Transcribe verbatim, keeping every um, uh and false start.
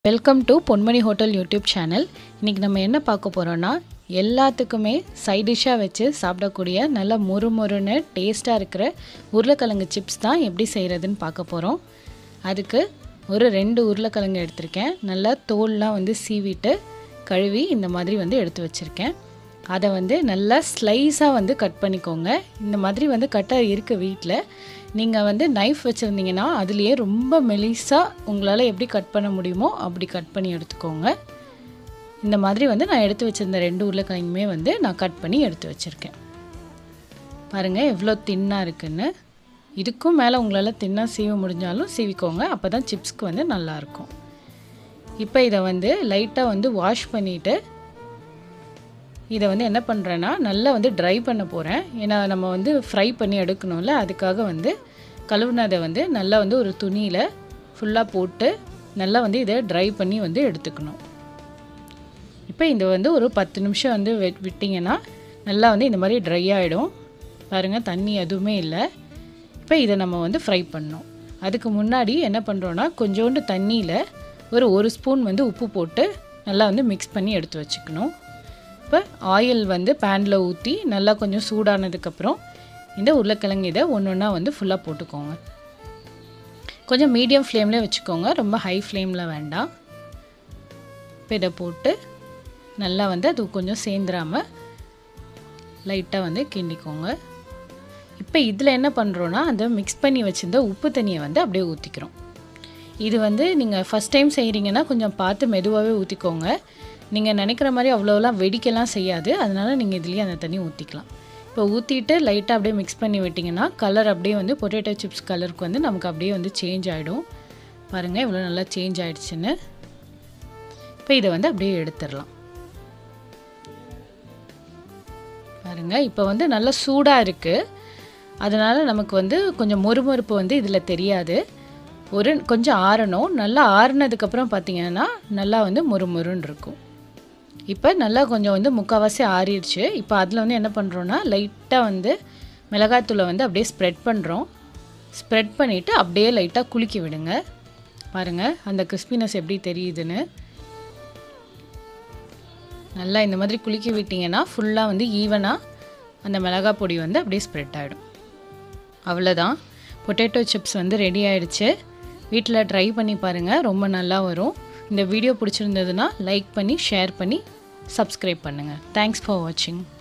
Welcome to Ponmani hotel YouTube channel. இன்றைக்கி நம்ம என்ன பார்க்க போகிறோன்னா, எல்லாத்துக்குமே சைட் டிஷ்ஷாக வச்சு சாப்பிடக்கூடிய நல்ல முறு முறுன்னு டேஸ்ட்டாக இருக்கிற உருளைக்கிழங்கு சிப்ஸ் தான் எப்படி செய்கிறதுன்னு பார்க்க போகிறோம். அதுக்கு ஒரு ரெண்டு உருளைக்கிழங்கு எடுத்திருக்கேன். நல்லா தோல்லாம் வந்து சீவிட்டு கழுவி இந்த மாதிரி வந்து எடுத்து வச்சுருக்கேன். அதை வந்து நல்லா ஸ்லைஸாக வந்து கட் பண்ணிக்கோங்க. இந்த மாதிரி வந்து கட்டர் இருக்குது வீட்டில். நீங்கள் வந்து நைஃப் வச்சுருந்தீங்கன்னா அதுலேயே ரொம்ப மெலிசாக உங்களால் எப்படி கட் பண்ண முடியுமோ அப்படி கட் பண்ணி எடுத்துக்கோங்க. இந்த மாதிரி வந்து நான் எடுத்து வச்சுருந்த ரெண்டு உருளைக்கிழங்குமே வந்து நான் கட் பண்ணி எடுத்து வச்சுருக்கேன். பாருங்கள் எவ்வளோ தின்னாக இருக்குன்னு. இதுக்கும் மேலே உங்களால் தின்னாக சீவ முடிஞ்சாலும் சீவிக்கோங்க, அப்போ தான் சிப்ஸ்க்கு வந்து நல்லாயிருக்கும். இப்போ இதை வந்து லைட்டாக வந்து வாஷ் பண்ணிவிட்டு இதை வந்து என்ன பண்ணுறேன்னா நல்லா வந்து ட்ரை பண்ண போகிறேன். ஏன்னா நம்ம வந்து ஃப்ரை பண்ணி எடுக்கணும்ல, அதுக்காக வந்து கழுவுனதை வந்து நல்லா வந்து ஒரு துணியில் ஃபுல்லாக போட்டு நல்லா வந்து இதை ட்ரை பண்ணி வந்து எடுத்துக்கணும். இப்போ இந்த வந்து ஒரு பத்து நிமிஷம் வந்து விட்டிங்கன்னா நல்லா வந்து இந்த மாதிரி ட்ரை ஆகிடும். பாருங்கள், தண்ணி எதுவுமே இல்லை. இப்போ இதை நம்ம வந்து ஃப்ரை பண்ணணும். அதுக்கு முன்னாடி என்ன பண்ணுறோன்னா, கொஞ்சோண்டு தண்ணியில் ஒரு ஒரு ஸ்பூன் வந்து உப்பு போட்டு நல்லா வந்து மிக்ஸ் பண்ணி எடுத்து வச்சுக்கணும். இப்போ ஆயில் வந்து பேனில் ஊற்றி நல்லா கொஞ்சம் சூடானதுக்கப்புறம் இந்த உருளைக்கிழங்கு இதை ஒன்று ஒன்றா வந்து ஃபுல்லாக போட்டுக்கோங்க. கொஞ்சம் மீடியம் ஃப்ளேமில் வச்சுக்கோங்க, ரொம்ப ஹை ஃப்ளேமில் வேண்டாம். இப்போ இதை போட்டு நல்லா வந்து அது கொஞ்சம் சேர்ந்துடாமல் லைட்டாக வந்து கிண்டிக்கோங்க. இப்போ இதில் என்ன பண்ணுறோன்னா, அந்த மிக்ஸ் பண்ணி வச்சுருந்த உப்பு தண்ணியை வந்து அப்படியே ஊற்றிக்கிறோம். இது வந்து நீங்கள் ஃபஸ்ட் டைம் செய்கிறீங்கன்னா கொஞ்சம் பார்த்து மெதுவாகவே ஊற்றிக்கோங்க. நீங்கள் நினைக்கிற மாதிரி அவ்வளோலாம் வெடிக்கலாம் செய்யாது, அதனால் நீங்கள் இதுலேயே அந்த தண்ணி ஊற்றிக்கலாம். இப்போ ஊற்றிட்டு லைட்டாக அப்படியே மிக்ஸ் பண்ணி விட்டிங்கன்னா கலர் அப்படியே வந்து பொட்டேட்டோ சிப்ஸ் கலருக்கு வந்து நமக்கு அப்படியே வந்து சேஞ்ச் ஆகிடும். பாருங்கள் இவ்வளோ நல்லா சேஞ்ச் ஆகிடுச்சின்னு. இப்போ இதை வந்து அப்படியே எடுத்துடலாம். பாருங்கள் இப்போ வந்து நல்லா சூடாக இருக்குது, அதனால் நமக்கு வந்து கொஞ்சம் மொறுமொறுப்பு வந்து இதில் தெரியாது. ஒரு கொஞ்சம் ஆறணும். நல்லா ஆறுனதுக்கப்புறம் பார்த்திங்கன்னா நல்லா வந்து மொறுமொறுன்னு இருக்கும். இப்போ நல்லா கொஞ்சம் வந்து முக்கால்வாசி ஆறிடுச்சு. இப்போ அதில் வந்து என்ன பண்ணுறோன்னா, லைட்டாக வந்து மிளகாய்த்தூளை வந்து அப்படியே ஸ்ப்ரெட் பண்ணுறோம். ஸ்ப்ரெட் பண்ணிவிட்டு அப்படியே லைட்டாக குலுக்கி விடுங்க. பாருங்கள் அந்த கிறிஸ்பினஸ் எப்படி தெரியுதுன்னு. நல்லா இந்த மாதிரி குலுக்கி விட்டிங்கன்னா ஃபுல்லாக வந்து ஈவனாக அந்த மிளகாய் பொடி வந்து அப்படியே ஸ்ப்ரெட் ஆகிடும். அவ்வளோதான், பொட்டேட்டோ சிப்ஸ் வந்து ரெடி ஆகிடுச்சு. வீட்டில் ட்ரை பண்ணி பாருங்கள், ரொம்ப நல்லா வரும். இந்த வீடியோ பிடிச்சிருந்ததுன்னா லைக் பண்ணி ஷேர் பண்ணி சப்ஸ்கிரைப் பண்ணுங்கள். தேங்க்ஸ் ஃபார் வாட்சிங்.